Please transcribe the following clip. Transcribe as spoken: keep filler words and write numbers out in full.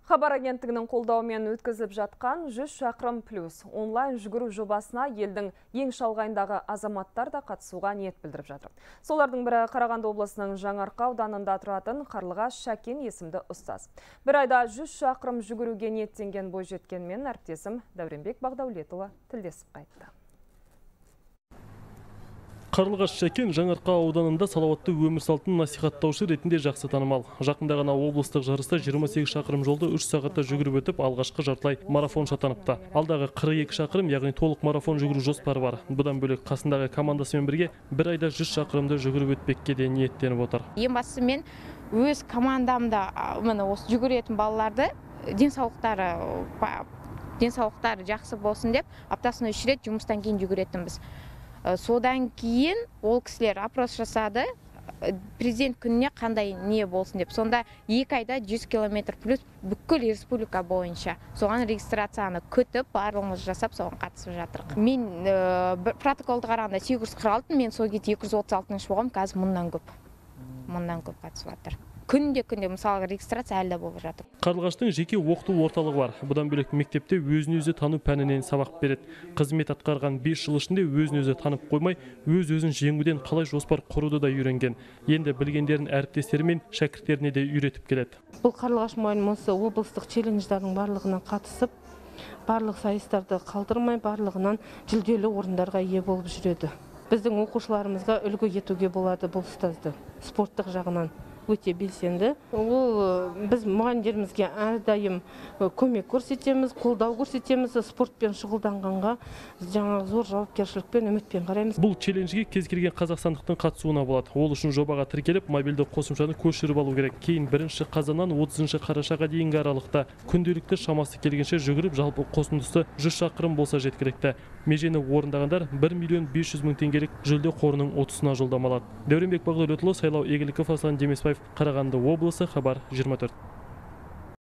Хабар агенттігінің қолдауымен өткізіліп жатқан жүз шақырым плюс онлайн жүгіру жобасына елдің ең шалғайындағы азаматтар да қатысуға ниет білдіріп жатыр. Солардың бірі Қарағанды облысының Жаңарқа ауданында тұратын Қарлығаш Шәкен есімді ұстаз. Бір айда жүз шақырым жүгіруге ниеттенген бойжеткенмен әріптесім Дәуренбек Бағдаулетұлы тілдесіп қайтты. Қарлығаш Шәкен Жаңарқа ауданында салауатты өмір салтын насихаттаушы ретінде жақсы танымал. Жақында ғана облыстық жарыста жиырма сегіз шақырым жолды үш сағатта жүгіріп өтіп, алғашқы жартылай марафон шатаныпты. Алдағы қырық екі шақырым, яғни толық марафон жүгіру жоспары бар. Бұдан бөлек қасындағы командасымен бірге бір айда жүз шақырымды жүгіріп өтпекке де ниеттеніп отыр. Ең бастысы мен өз командамда міне осы жүгіретін балаларды денсаулықтары денсаулықтары жақсы болсын деп аптасына үш рет жұмыстан кейін жүгіретінбіз. Содан кейін ол кісілер опрос жасады, президент күніне қандай не болсын деп. Сонда екі айда жүз километр плюс бүкіл республика бойынша. Соған регистрацияны күтіп, барлығымыз жасап, соған қатысып жатырық. Мен протоколды қарағанда сегіз жүз қырық алты, мен сол кезде екі жүз отыз алтыншы болғам, қазір мыңнан көп. Мыңнан көп қатысып жатыр. Күнде-күнде мысалы регистрация әлі болып жатыр. Қарлығаштың жеке оқыту орталығы бар. Бұдан бөлек мектепте өзін-өзі тану пәнінен сабақ береді. Қызмет атқарған бес жыл ішінде өзін-өзі танып қоймай, өз-өзін жеңуден қалай жоспар құруды да үйренген. Енді білгендерін әріптестері мен шәкірттеріне де үйретіп келеді. Бұл Қарлығаш мұғалім осы облыстық челлендждардың барлығына қатысып, барлық сайыстарды қалдырмай, барлығынан жүлделі орындарға ие болып жүреді. Біздің оқушыларымызға үлгі етуге болады бұл ұстазды спорттық жағынан. Өте белсенді. Ол біз мұғалімдерімізге әрдайым көмек көрсетеміз, қолдау көрсетеміз, спортпен шұғылданғанға жаңа зор жауапкершілікпен, үмітпен қараймыз. Бұл челленджге кез келген қазақстандықтың қатысуына болады. Ол үшін жобаға тіркеліп, мобильді қосымшаны көшіріп алу керек. Кейін бірінші қазаннан отызыншы қарашаға дейінгі аралықта күнделікті шамасы келгенше жүгіріп, жалпы қосындысы жүз шақырым болса жеткілікті. Межені орындағандар бір миллион бес жүз мың теңгелік жүлде қорының отызына жолдама алады. Дәуренбек Бағдаулетұлы, Сайлау Игіліков, Аслан Демесбаев, Қарағанды облысы, Хабар жиырма төрт.